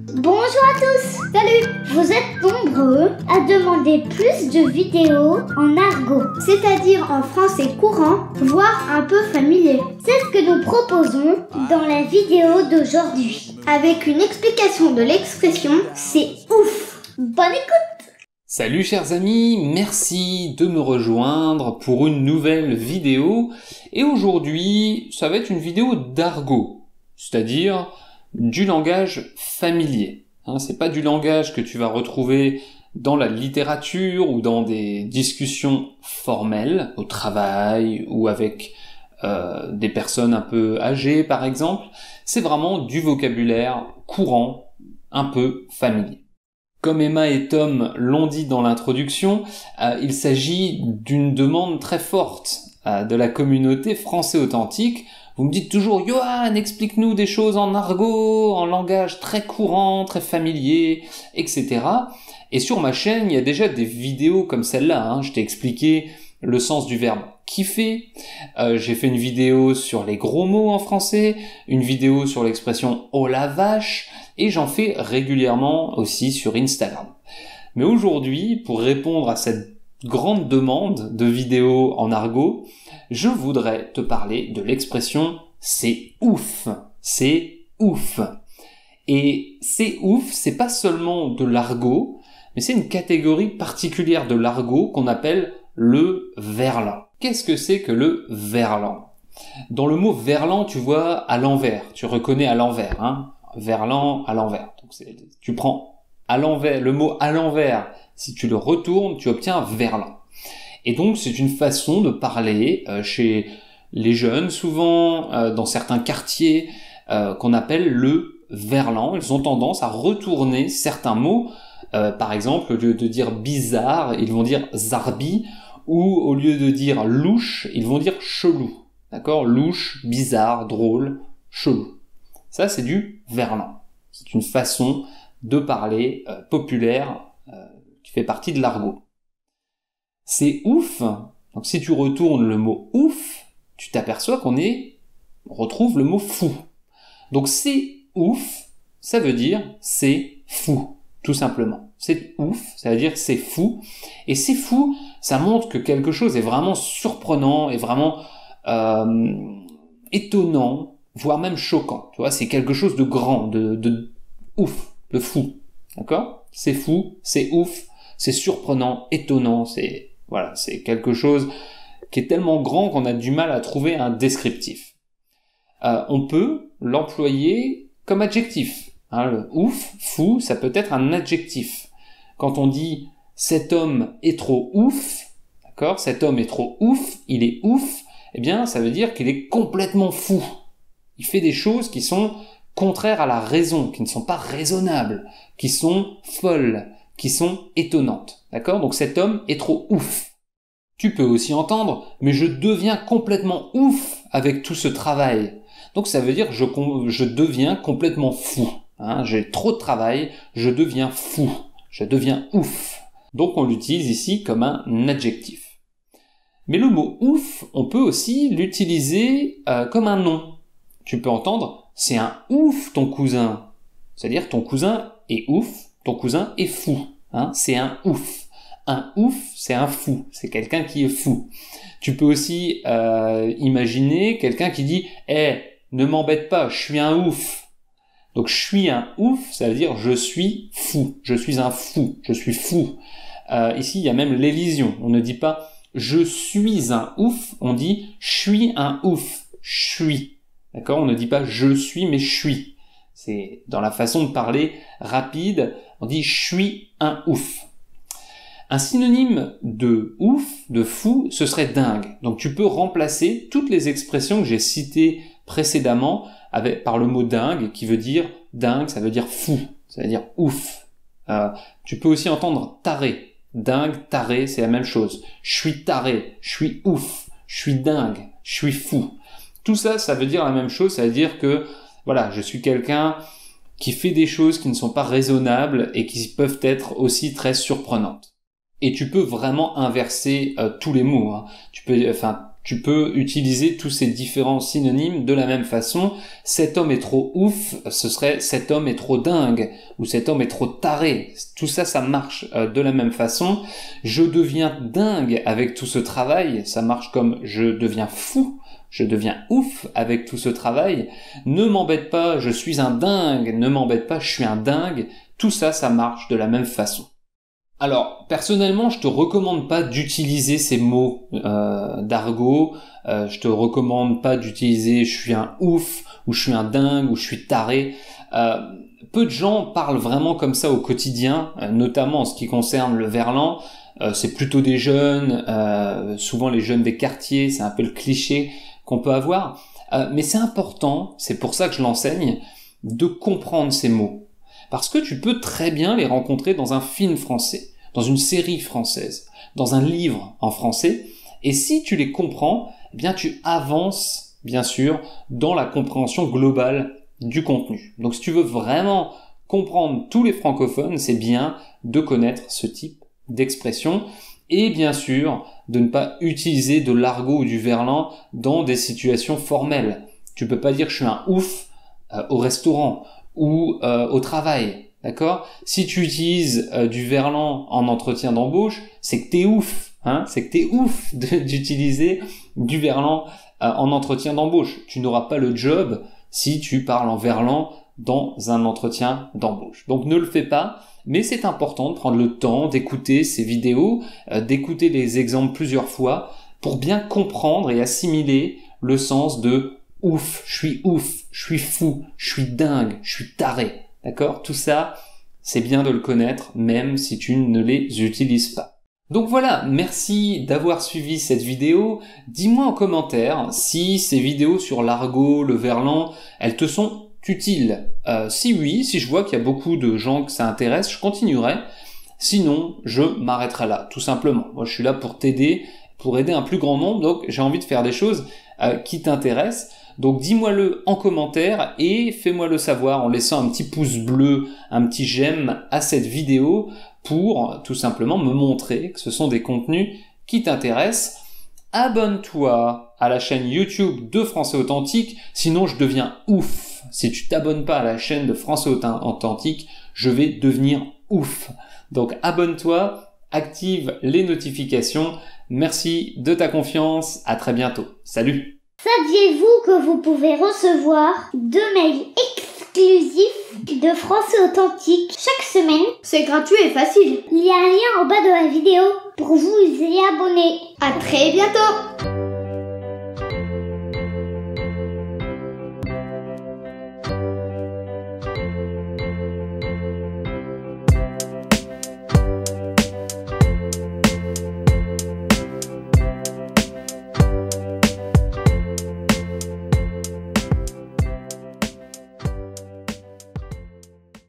Bonjour à tous. Salut. Vous êtes nombreux à demander plus de vidéos en argot, c'est-à-dire en français courant, voire un peu familier. C'est ce que nous proposons dans la vidéo d'aujourd'hui, avec une explication de l'expression « c'est ouf ». Bonne écoute. Salut chers amis, merci de me rejoindre pour une nouvelle vidéo. Et aujourd'hui, ça va être une vidéo d'argot, c'est-à-dire du langage familier. C'est pas du langage que tu vas retrouver dans la littérature ou dans des discussions formelles, au travail ou avec des personnes un peu âgées par exemple. C'est vraiment du vocabulaire courant, un peu familier. Comme Emma et Tom l'ont dit dans l'introduction, il s'agit d'une demande très forte de la communauté français authentique. Vous me dites toujours « Johan, explique-nous des choses en argot, en langage très courant, très familier, etc. » Et sur ma chaîne, il y a déjà des vidéos comme celle-là. Je t'ai expliqué le sens du verbe « kiffer ». J'ai fait une vidéo sur les gros mots en français, une vidéo sur l'expression « oh la vache », et j'en fais régulièrement aussi sur Instagram. Mais aujourd'hui, pour répondre à cette grande demande de vidéos en argot, je voudrais te parler de l'expression « c'est ouf ». C'est ouf. Et c'est ouf, c'est pas seulement de l'argot, mais c'est une catégorie particulière de l'argot qu'on appelle le verlan. Qu'est-ce que c'est que le verlan? Dans le mot verlan, tu vois à l'envers, tu reconnais à l'envers, verlan à l'envers. Donc tu prends à l'envers, le mot à l'envers, si tu le retournes, tu obtiens verlan. Et donc c'est une façon de parler chez les jeunes, souvent dans certains quartiers qu'on appelle le verlan. Ils ont tendance à retourner certains mots. Par exemple, au lieu de dire bizarre, ils vont dire zarbi, ou au lieu de dire louche, ils vont dire chelou. D'accord? Louche, bizarre, drôle, chelou. Ça, c'est du verlan. C'est une façon de parler populaire qui fait partie de l'argot. C'est ouf. Donc si tu retournes le mot ouf, tu t'aperçois qu'on retrouve le mot fou. Donc c'est ouf, ça veut dire c'est fou, tout simplement. C'est ouf, ça veut dire c'est fou. Et c'est fou, ça montre que quelque chose est vraiment surprenant et vraiment étonnant, voire même choquant. Tu vois, c'est quelque chose de grand, de ouf, de fou. D'accord? C'est fou, c'est ouf, c'est surprenant, étonnant, c'est quelque chose qui est tellement grand qu'on a du mal à trouver un descriptif. On peut l'employer comme adjectif. Le ouf, fou, ça peut être un adjectif. Quand on dit « cet homme est trop ouf », d'accord, cet homme est trop ouf, il est ouf, eh bien ça veut dire qu'il est complètement fou. Il fait des choses qui sont contraires à la raison, qui ne sont pas raisonnables, qui sont folles, qui sont étonnantes. D'accord? Donc cet homme est trop ouf. Tu peux aussi entendre « mais je deviens complètement ouf avec tout ce travail ». Donc ça veut dire je deviens complètement fou. J'ai trop de travail, je deviens fou, je deviens ouf. Donc on l'utilise ici comme un adjectif. Mais le mot ouf, on peut aussi l'utiliser comme un nom. Tu peux entendre « c'est un ouf ton cousin ». C'est-à-dire ton cousin est ouf, ton cousin est fou. C'est un ouf. Un ouf, c'est un fou. C'est quelqu'un qui est fou. Tu peux aussi imaginer quelqu'un qui dit « ne m'embête pas, je suis un ouf ». Donc je suis un ouf, ça veut dire je suis fou. Je suis un fou. Je suis fou. Ici, il y a même l'élision. On ne dit pas « je suis un ouf », on dit « je suis un ouf ». Je suis. D'accord? On ne dit pas « je suis », mais « je suis ». C'est dans la façon de parler rapide, on dit « je suis un ouf ». Un synonyme de ouf, de fou, ce serait dingue. Donc tu peux remplacer toutes les expressions que j'ai citées précédemment par le mot dingue, qui veut dire dingue, ça veut dire fou, ça veut dire ouf. Tu peux aussi entendre taré. Dingue, taré, c'est la même chose. Je suis taré, je suis ouf, je suis dingue, je suis fou. Tout ça, ça veut dire la même chose, ça veut dire que voilà, je suis quelqu'un qui fait des choses qui ne sont pas raisonnables et qui peuvent être aussi très surprenantes. Et tu peux vraiment inverser tous les mots. Tu peux utiliser tous ces différents synonymes de la même façon. Cet homme est trop ouf, ce serait cet homme est trop dingue, ou cet homme est trop taré. Tout ça, ça marche de la même façon. Je deviens dingue avec tout ce travail, ça marche comme je deviens fou, je deviens ouf avec tout ce travail. Ne m'embête pas, je suis un dingue, ne m'embête pas, je suis un dingue. Tout ça, ça marche de la même façon. Alors, personnellement, je te recommande pas d'utiliser ces mots d'argot. Je te recommande pas d'utiliser « je suis un ouf » ou « je suis un dingue » ou « je suis taré ». Peu de gens parlent vraiment comme ça au quotidien, notamment en ce qui concerne le verlan. C'est plutôt des jeunes, souvent les jeunes des quartiers, c'est un peu le cliché qu'on peut avoir. Mais c'est important, c'est pour ça que je l'enseigne, de comprendre ces mots. Parce que tu peux très bien les rencontrer dans un film français, dans une série française, dans un livre en français. Et si tu les comprends, eh bien tu avances, bien sûr, dans la compréhension globale du contenu. Donc si tu veux vraiment comprendre tous les francophones, c'est bien de connaître ce type d'expression. Et bien sûr, de ne pas utiliser de l'argot ou du verlan dans des situations formelles. Tu peux pas dire « je suis un ouf » au restaurant ou au travail, d'accord? Si tu utilises du verlan en entretien d'embauche, c'est que t'es ouf, hein? C'est que t'es ouf d'utiliser du verlan en entretien d'embauche. Tu n'auras pas le job si tu parles en verlan dans un entretien d'embauche. Donc ne le fais pas, mais c'est important de prendre le temps d'écouter ces vidéos, d'écouter les exemples plusieurs fois pour bien comprendre et assimiler le sens de ouf, je suis fou, je suis dingue, je suis taré. D'accord? Tout ça, c'est bien de le connaître, même si tu ne les utilises pas. Donc voilà, merci d'avoir suivi cette vidéo. Dis-moi en commentaire si ces vidéos sur l'argot, le verlan, elles te sont utiles. Si oui, si je vois qu'il y a beaucoup de gens que ça intéresse, je continuerai. Sinon, je m'arrêterai là, tout simplement. Moi, je suis là pour t'aider, pour aider un plus grand nombre, donc j'ai envie de faire des choses qui t'intéressent. Donc dis-moi-le en commentaire et fais-moi le savoir en laissant un petit pouce bleu, un petit j'aime à cette vidéo pour tout simplement me montrer que ce sont des contenus qui t'intéressent. Abonne-toi à la chaîne YouTube de Français Authentique, sinon je deviens ouf. Si tu t'abonnes pas à la chaîne de Français Authentique, je vais devenir ouf. Donc abonne-toi, active les notifications. Merci de ta confiance, à très bientôt. Salut! Saviez-vous que vous pouvez recevoir 2 mails exclusifs de Français Authentique chaque semaine? C'est gratuit et facile. Il y a un lien en bas de la vidéo pour vous y abonner. À très bientôt!